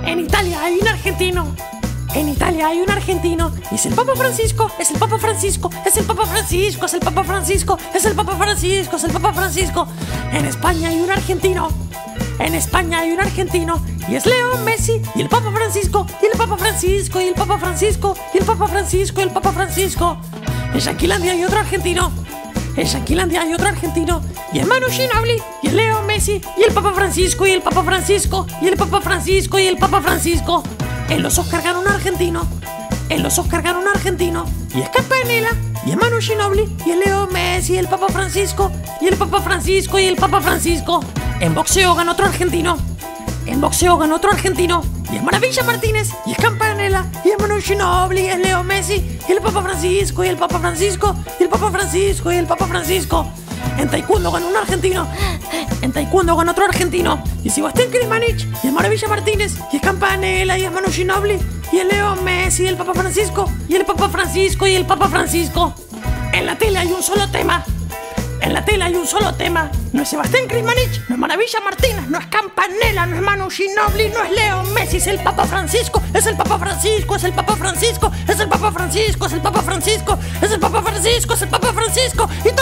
En Italia hay un argentino. En Italia hay un argentino. Y es el Papa Francisco, es el Papa Francisco, es el Papa Francisco, es el Papa Francisco, es el Papa Francisco, es el Papa Francisco. En España hay un argentino. En España hay un argentino. Y es Leo Messi, y el Papa Francisco, y el Papa Francisco, y el Papa Francisco, y el Papa Francisco, y el Papa Francisco. En Yanquilandia hay otro argentino. En Yanquilandia hay otro argentino. Y es Manu Ginóbili, y es Leo Messi, y el Papa Francisco, y el Papa Francisco, y el Papa Francisco, y el Papa Francisco. En los Oscar ganó un argentino. En los Oscar ganó un argentino. Y es Campanella, y es Manu Ginóbili, y es Leo Messi, y el Papa Francisco, y el Papa Francisco, y el Papa Francisco. En boxeo ganó otro argentino. En boxeo ganó otro argentino. Y es Maravilla Martínez, y es Campanella, y es Manu Ginóbili, y es Leo Messi, y el Papa Francisco, y el Papa Francisco, y el Papa Francisco, y el Papa Francisco. En taekwondo ganó un argentino. En taekwondo ganó otro argentino. Y es Sebastián Krismanich, y es Maravilla Martínez, y es Campanella, y es Manu Ginóbili, y es Leo Messi, y el Papa Francisco, y el Papa Francisco, y el Papa Francisco. En la tele hay un solo tema. En la tele hay un solo tema. No es Sebastián Krismanich, no es Maravilla Martínez, no es Campanella, no es Manu Ginóbili, no es Leo Messi, es el Papa Francisco, es el Papa Francisco, es el Papa Francisco, es el Papa Francisco, es el Papa Francisco, es el Papa Francisco, es el Papa Francisco. Y